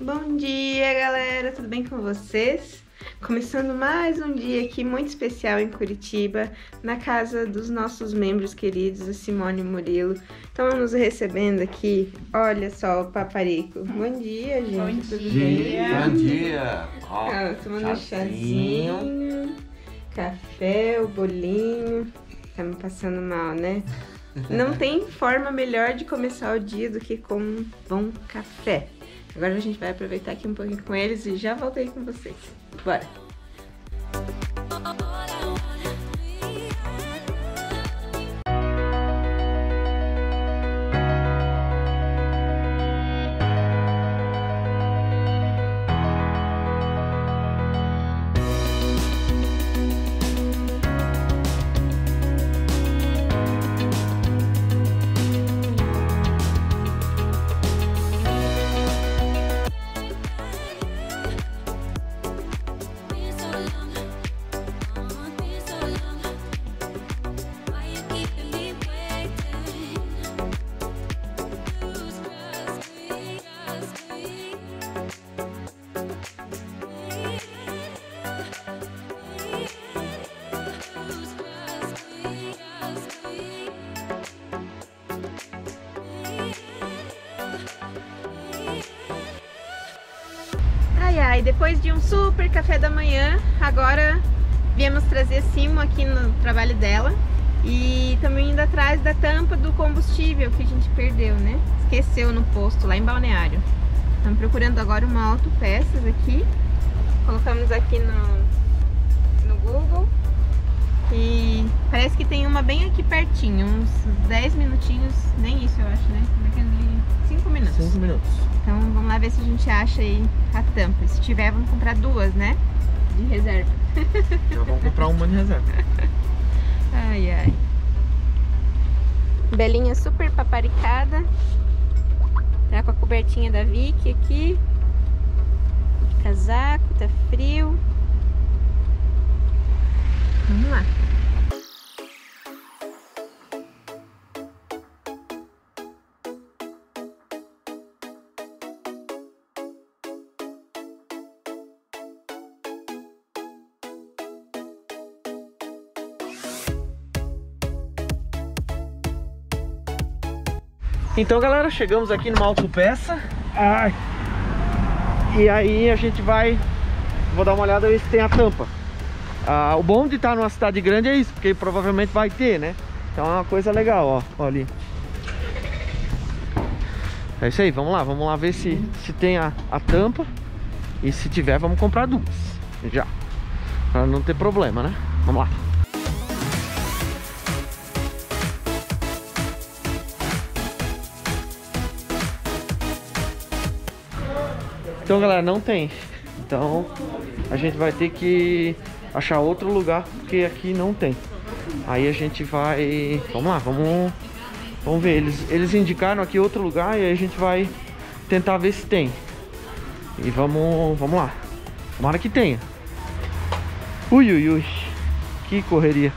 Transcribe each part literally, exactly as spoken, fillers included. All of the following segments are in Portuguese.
Bom dia, galera, tudo bem com vocês? Começando mais um dia aqui muito especial em Curitiba, na casa dos nossos membros queridos, a Simone e o Murilo. Estão nos recebendo aqui, olha só o Paparico. Bom dia, gente, Bom tudo dia. bem? Bom dia! Ó, Ah, tomando um chazinho. chazinho, café, o bolinho. Tá me passando mal, né? Não tem forma melhor de começar o dia do que com um bom café. Agora a gente vai aproveitar aqui um pouquinho com eles e já voltei com vocês. Bora! Ai, ai, depois de um super café da manhã, agora viemos trazer a Simo aqui no trabalho dela e também indo atrás da tampa do combustível que a gente perdeu, né? Esqueceu no posto lá em Balneário. Estamos procurando agora uma autopeças aqui. Colocamos aqui no, no Google e parece que tem uma bem aqui pertinho, uns dez minutinhos, nem isso eu acho, né? Daqui a cinco minutos. cinco minutos. Então vamos lá ver se a gente acha aí a tampa. Se tiver, vamos comprar duas, né? De reserva. Já vamos comprar uma de reserva. Ai, ai. Belinha super paparicada. Tá com a cobertinha da Vicky aqui. Casaco, tá frio. Vamos lá. Então, galera, chegamos aqui numa autopeça. Ai. E aí a gente vai... Vou dar uma olhada ver se tem a tampa. Ah, o bom de estar numa cidade grande é isso, porque provavelmente vai ter, né? Então é uma coisa legal, ó, ó ali. É isso aí, vamos lá, vamos lá ver se, se tem a, a tampa. E se tiver, vamos comprar duas. Já. Pra não ter problema, né? Vamos lá. Então, galera, não tem. Então a gente vai ter que achar outro lugar, porque aqui não tem. Aí a gente vai... Vamos lá, vamos, vamos ver. Eles, eles indicaram aqui outro lugar e aí a gente vai tentar ver se tem. E vamos, vamos lá. Tomara que tenha. Ui, ui, ui. Que correria.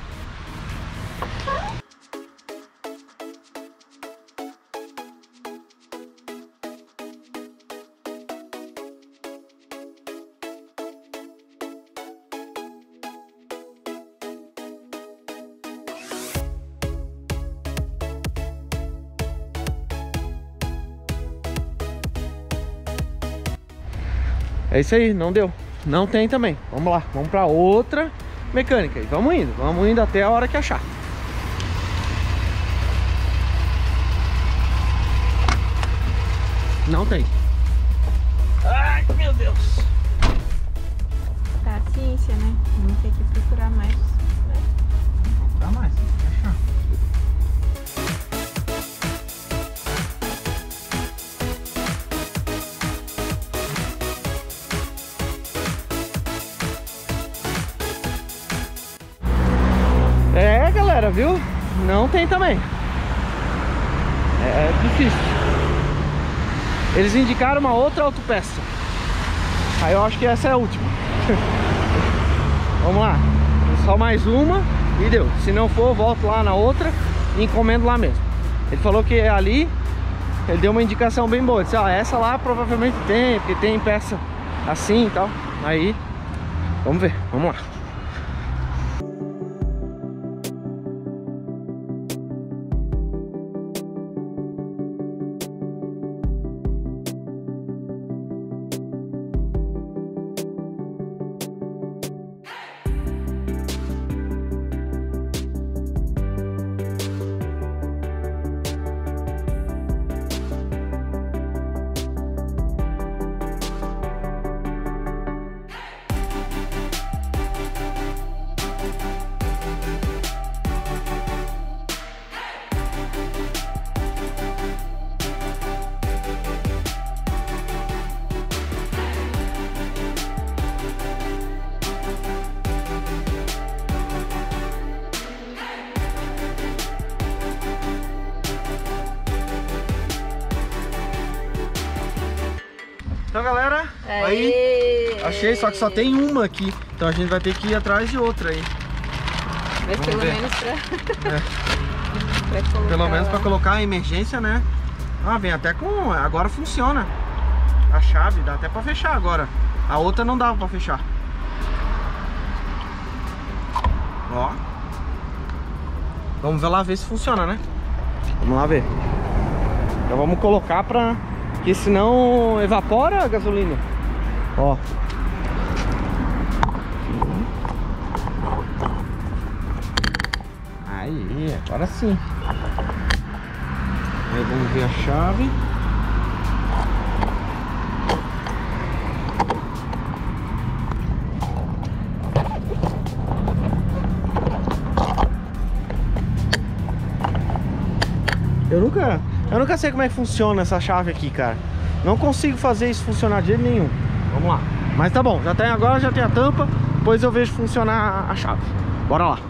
É isso aí, não deu. Não tem também. Vamos lá, vamos pra outra mecânica. E vamos indo, vamos indo até a hora que achar. Não tem. Ai, meu Deus. Paciência, né? Vamos ter que procurar mais. Né? Vamos procurar mais, tem que achar. É, galera, viu? Não tem também. É difícil. Eles indicaram uma outra autopeça. Aí eu acho que essa é a última. Vamos lá. Só mais uma e deu. Se não for, eu volto lá na outra e encomendo lá mesmo. Ele falou que é ali ele deu uma indicação bem boa. Disse, ó, essa lá provavelmente tem, porque tem peça assim e tal. Aí, vamos ver, vamos lá. Então, galera, aí achei, só que só tem uma aqui. Então a gente vai ter que ir atrás de outra aí. Mas Vamos pelo ver. menos pra... É. pra colocar Pelo menos lá. pra colocar a emergência, né? Ah, vem até com... Agora funciona. A chave dá até pra fechar agora. A outra não dava pra fechar. Ó. Vamos ver lá ver se funciona, né? Vamos lá ver. Então vamos colocar pra... Porque senão evapora a gasolina. Ó. Aí, agora sim. Aí vamos ver a chave. Eu nunca, eu nunca sei como é que funciona essa chave aqui, cara. Não consigo fazer isso funcionar de jeito nenhum. Vamos lá. Mas tá bom, já tem agora, já tem a tampa. Depois eu vejo funcionar a chave. Bora lá.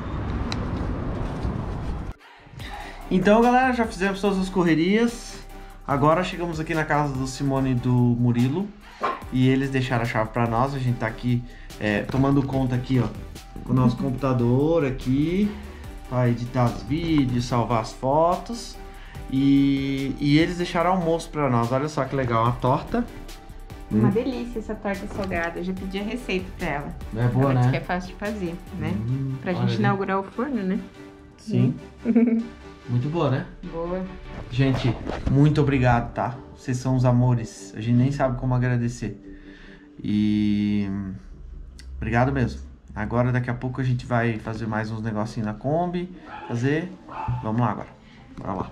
Então, galera, já fizemos todas as correrias. Agora chegamos aqui na casa do Simone e do Murilo. E eles deixaram a chave pra nós. A gente tá aqui é, tomando conta aqui, ó, com o nosso computador aqui, pra editar os vídeos, salvar as fotos. E, e eles deixaram almoço pra nós. Olha só que legal, uma torta. Uma hum. delícia essa torta salgada. Eu já pedi a receita pra ela. É boa, ela né? disse que é fácil de fazer, né? Hum, pra olha gente ali. inaugurar o forno, né? Sim. Muito boa, né? Boa. Gente, muito obrigado, tá? Vocês são os amores. A gente nem sabe como agradecer. E... obrigado mesmo. Agora, daqui a pouco, a gente vai fazer mais uns negocinhos na Kombi. Fazer... Vamos lá agora. Bora lá.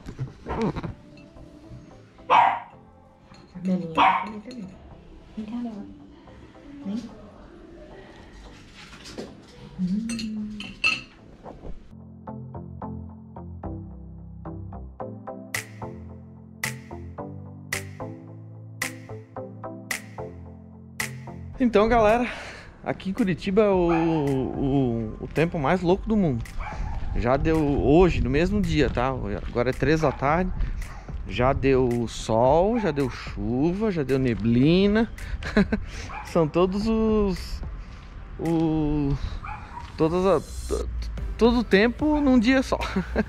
A Belinha tá ali também. Vem cá, Bela. Vem. Hum. Então, galera, aqui em Curitiba é o, o, o tempo mais louco do mundo. Já deu hoje, no mesmo dia, tá? Agora é três da tarde. Já deu sol, já deu chuva, já deu neblina. São todos os... os todas a, todo o tempo num dia só.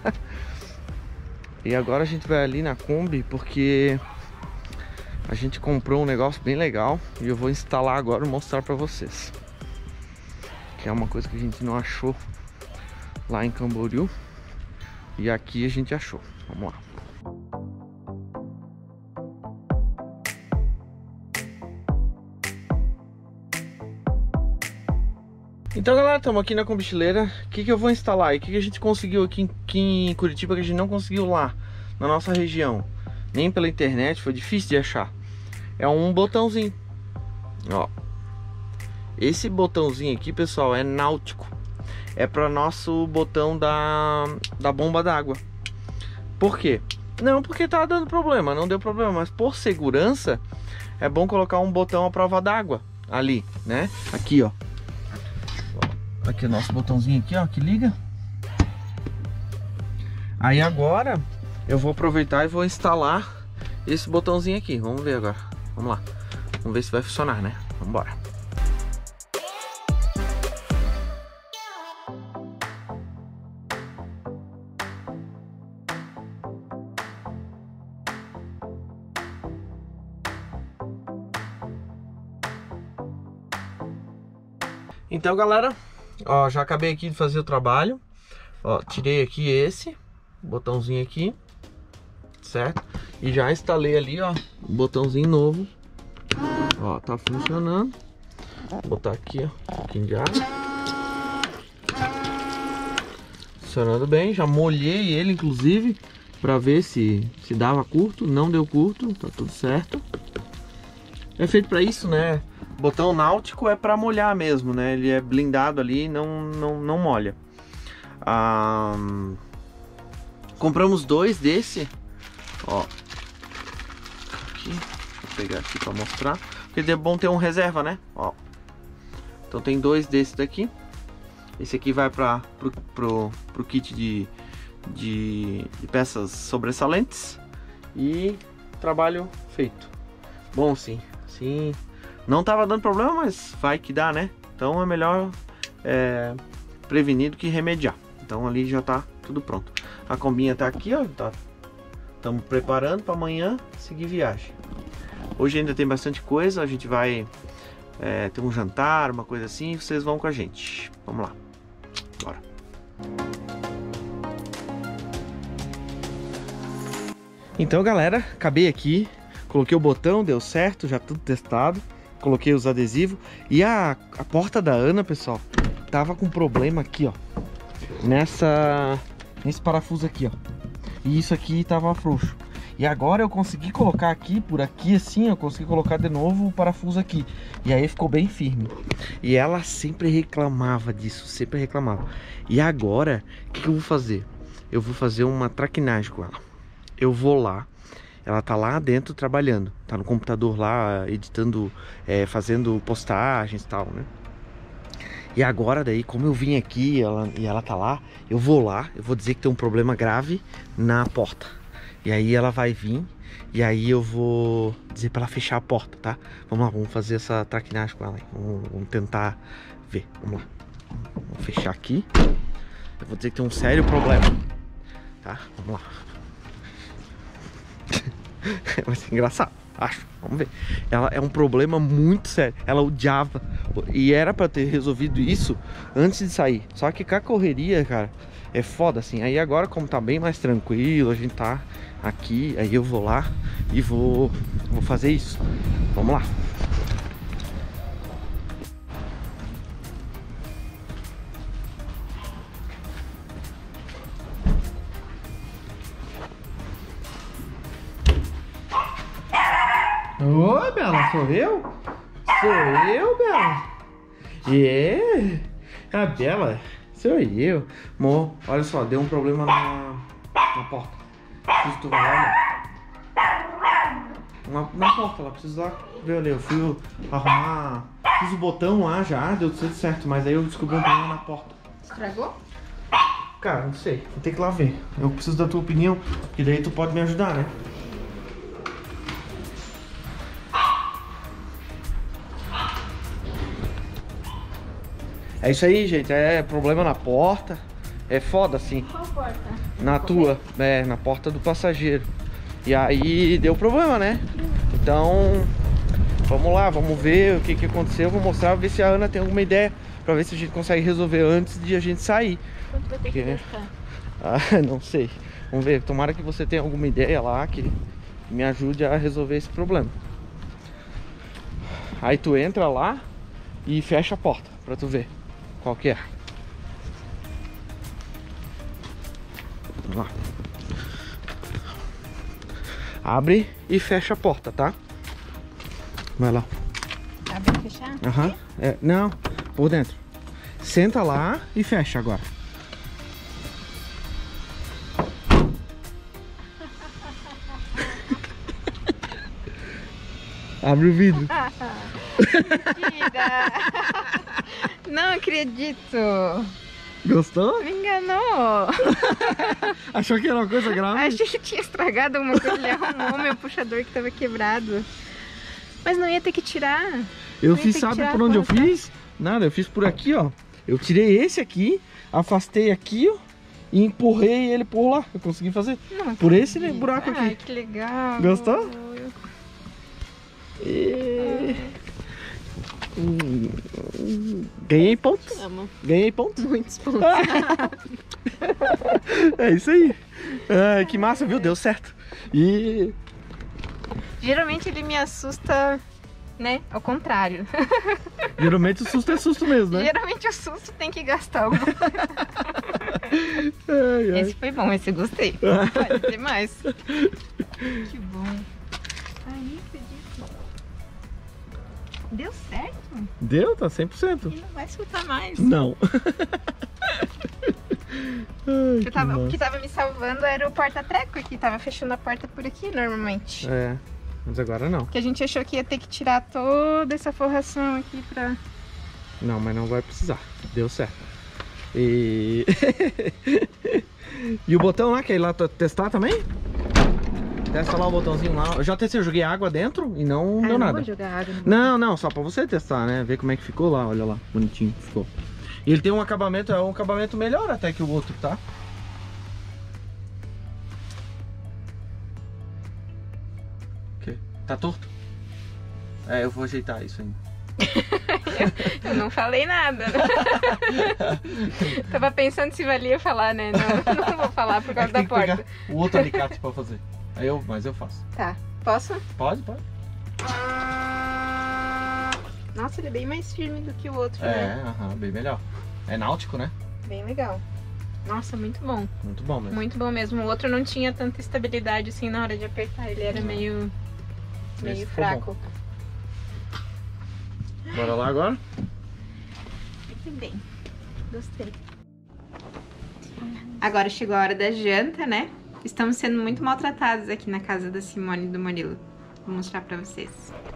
E agora a gente vai ali na Kombi porque a gente comprou um negócio bem legal e eu vou instalar agora e mostrar pra vocês. Que é uma coisa que a gente não achou lá em Camboriú e aqui a gente achou. Vamos lá. Então, galera, estamos aqui na Combichileira. O que, que eu vou instalar e o que, que a gente conseguiu aqui em, aqui em Curitiba que a gente não conseguiu lá na nossa região, nem pela internet, foi difícil de achar. É um botãozinho, ó. Esse botãozinho aqui, pessoal, é náutico. É para nosso botão da, da bomba d'água. Por quê? Não porque tá dando problema, não deu problema, mas por segurança é bom colocar um botão à prova d'água ali, né? Aqui, ó. Aqui o nosso botãozinho aqui, ó, que liga. Aí agora eu vou aproveitar e vou instalar esse botãozinho aqui. Vamos ver agora. Vamos lá. Vamos ver se vai funcionar, né? Vamos embora. Então, galera, ó, já acabei aqui de fazer o trabalho. Ó, tirei aqui esse botãozinho aqui, certo? E já instalei ali, ó, o botãozinho novo. Ó, tá funcionando. Vou botar aqui, ó, um pouquinho de água. Funcionando bem, já molhei ele, inclusive, pra ver se, se dava curto. Não deu curto, tá tudo certo. É feito pra isso, né? Botão náutico é pra molhar mesmo, né? Ele é blindado ali, não, não, não molha. Ah, compramos dois desse. Ó. Aqui. Vou pegar aqui pra mostrar. Porque é bom ter um reserva, né? Ó. Então tem dois desses daqui. Esse aqui vai para pro, pro, pro kit de, de, de peças sobressalentes. E trabalho feito. Bom, sim. Sim. Não tava dando problema, mas vai que dá, né? Então é melhor é, prevenir do que remediar. Então ali já tá tudo pronto. A combinha tá aqui, ó. Tá. Estamos preparando para amanhã seguir viagem. Hoje ainda tem bastante coisa. A gente vai é, ter um jantar, uma coisa assim. Vocês vão com a gente. Vamos lá. Bora. Então, galera, acabei aqui. Coloquei o botão, deu certo, já tudo testado. Coloquei os adesivos. E a, a porta da Ana, pessoal, tava com problema aqui, ó. Nessa... Nesse parafuso aqui, ó. E isso aqui tava frouxo. E agora eu consegui colocar aqui, por aqui assim, eu consegui colocar de novo o parafuso aqui. E aí ficou bem firme. E ela sempre reclamava disso, sempre reclamava. E agora, o que, que eu vou fazer? Eu vou fazer uma traquinagem com ela. Eu vou lá. Ela tá lá dentro trabalhando. Tá no computador lá, editando, é, fazendo postagens e tal, né? E agora daí, como eu vim aqui ela, e ela tá lá, eu vou lá, eu vou dizer que tem um problema grave na porta. E aí ela vai vir, e aí eu vou dizer pra ela fechar a porta, tá? Vamos lá, vamos fazer essa traquinagem com ela aí. Vamos, vamos tentar ver, vamos lá. Vamos fechar aqui. Eu vou dizer que tem um sério problema, tá? Vamos lá. Vai ser engraçado, acho. Vamos ver. Ela é um problema muito sério. Ela odiava. E era pra ter resolvido isso antes de sair. Só que com a correria, cara, é foda assim. Aí agora, como tá bem mais tranquilo, a gente tá aqui. Aí eu vou lá e vou, vou fazer isso. Vamos lá. Oi, Bela, sou eu? Sou eu, Bela? É, a Bela, sou eu. Amor, olha só, deu um problema na, na porta. Preciso tu vai lá, na, na porta, ela precisa ver ali. Eu fui arrumar, fiz o botão lá já, deu tudo certo, mas aí eu descobri um problema na porta. Estragou? Cara, não sei, vou ter que ir lá ver. Eu preciso da tua opinião, que daí tu pode me ajudar, né? É isso aí, gente, é problema na porta. É foda assim. Qual porta? Na tua, é, na porta do passageiro. E aí deu problema, né? Então, vamos lá, vamos ver o que que aconteceu. Vou mostrar, ver se a Ana tem alguma ideia, pra ver se a gente consegue resolver antes de a gente sair. Quanto vai ter Porque... que gastar? Ah, não sei. Vamos ver, tomara que você tenha alguma ideia lá que me ajude a resolver esse problema. Aí tu entra lá e fecha a porta pra tu ver qual que é. Vamos lá. Abre e fecha a porta, tá? Vai lá. Abre e fechar? Aham. Uhum. É, não, por dentro. Senta lá e fecha agora. Abre o vidro. Mentira! Não acredito! Gostou? Me enganou! Achou que era uma coisa grave? Achei que tinha estragado alguma coisa. Ele arrumou meu puxador que tava quebrado. Mas não ia ter que tirar. Eu não fiz, sabe por onde eu fiz? Nada, eu fiz por aqui, ó. Eu tirei esse aqui, afastei aqui, ó, e empurrei ele por lá. Eu consegui fazer Não, por esse buraco aqui. Ai, que legal! Gostou? E... Hum, ganhei pontos. Amo. Ganhei pontos. Muitos pontos. É isso aí. Ah, que massa, viu? Deu certo. E... Geralmente ele me assusta, né? Ao contrário. geralmente o susto é susto mesmo, né? Geralmente o susto tem que gastar alguma coisa. Ai, ai. Esse foi bom, esse eu gostei. Pode ter mais. Que bom. Ai, nem acredito. Deu certo? Deu, tá cem por cento. E não vai soltar mais. Não. Ai, Que que tava, o massa. que tava me salvando era o porta-treco aqui. Tava fechando a porta por aqui normalmente. É, mas agora não. Que a gente achou que ia ter que tirar toda essa forração aqui pra... Não, mas não vai precisar. Deu certo. E... e o botão lá, quer ir lá testar também? Testa lá o botãozinho lá. Eu já testei, eu joguei água dentro e não Ah, deu eu não nada. vou jogar água no Não, não, só pra você testar, né? Ver como é que ficou lá, olha lá, bonitinho que ficou. E ele tem um acabamento, é um acabamento melhor até que o outro, tá? O quê? Tá torto? É, eu vou ajeitar isso ainda. Eu não falei nada. Tava pensando se valia falar, né? Não, não vou falar por causa É da que tem que porta. pegar o outro alicate pra fazer. Aí eu, mas eu faço. Tá, posso? Pode, pode. Nossa, ele é bem mais firme do que o outro, É, né? aham, bem melhor. É náutico, né? Bem legal. Nossa, muito bom. Muito bom mesmo. Muito bom mesmo. O outro não tinha tanta estabilidade assim na hora de apertar. Ele era meio, meio Esse ficou fraco. Bora lá agora? Muito bem. Gostei. Agora chegou a hora da janta, né? Estamos sendo muito maltratados aqui na casa da Simone e do Murilo. Vou mostrar pra vocês.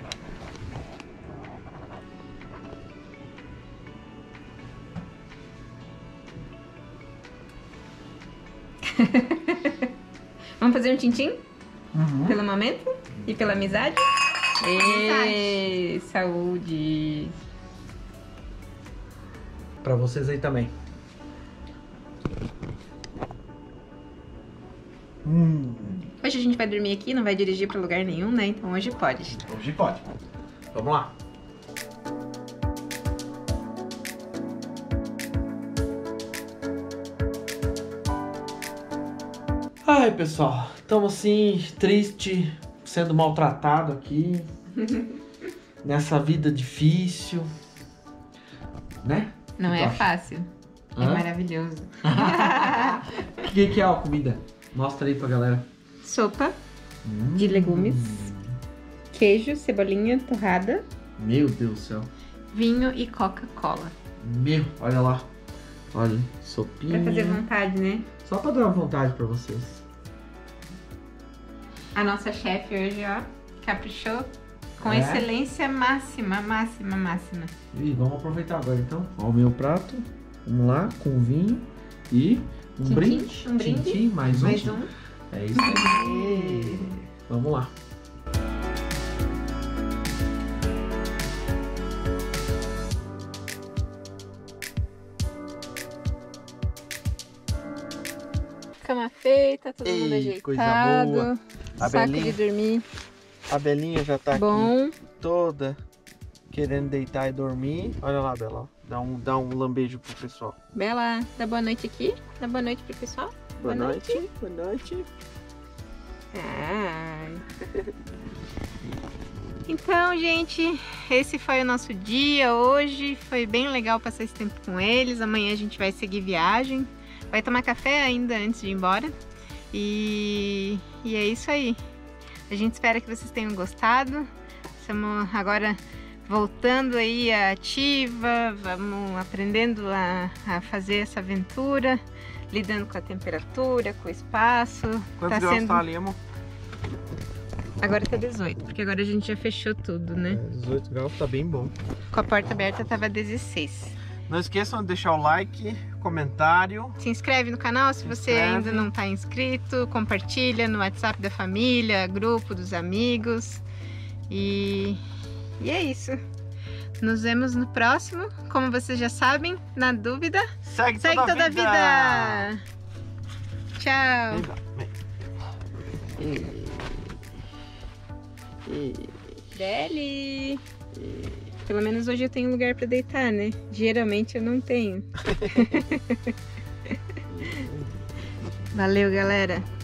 Vamos fazer um tintim? Uhum. Pelo momento? E pela amizade? E saúde! Pra vocês aí também. Hum. Hoje a gente vai dormir aqui, não vai dirigir pra lugar nenhum, né? Então hoje pode. Hoje pode. Vamos lá. Ai, pessoal, estamos assim, triste, sendo maltratado aqui, nessa vida difícil, né? Não Que tu é acha? fácil. É Hã? maravilhoso. O que, que é a comida? Mostra aí pra galera. Sopa de legumes, queijo, cebolinha torrada, Meu Deus do céu. vinho e Coca-Cola. Meu, olha lá. Olha, sopinha. Pra fazer vontade, né? Só pra dar uma vontade pra vocês. A nossa chefe hoje, ó, caprichou com É? excelência máxima, máxima, máxima. E vamos aproveitar agora então. Ó, o meu prato. Vamos lá, com vinho e um Tintim, brinde. um brinde. Tintim, mais um. Mais um. É isso aí. Vamos lá. Cama feita, todo mundo Ei, ajeitado. coisa boa. A Saco Belinha. de dormir A Belinha já tá aqui bom. toda querendo deitar e dormir. Olha lá, Bela. Ó. Dá um, dá um lambejo pro pessoal. Bela, dá boa noite aqui. Dá boa noite pro pessoal. Boa, noite. Boa noite. Ai. Então, gente, esse foi o nosso dia hoje. Foi bem legal passar esse tempo com eles. Amanhã a gente vai seguir viagem. Vai tomar café ainda antes de ir embora. E, e é isso aí. A gente espera que vocês tenham gostado. Estamos agora voltando aí à ativa. Vamos aprendendo a, a fazer essa aventura. Lidando com a temperatura, com o espaço. Quantos Tá graus sendo- tá ali, amor? Agora tá dezoito, porque agora a gente já fechou tudo, né? dezoito graus, tá bem bom. Com a porta aberta tava dezesseis. Não esqueçam de deixar o like, comentário. Se inscreve no canal se você inscreve. ainda não tá inscrito. Compartilha no WhatsApp da família, grupo dos amigos. E, e é isso. Nos vemos no próximo. Como vocês já sabem, na dúvida, Segue, segue toda a vida! Tchau! Vem cá, vem. E- e- Deli! pelo menos hoje eu tenho lugar pra deitar, né? Geralmente eu não tenho. Valeu, galera.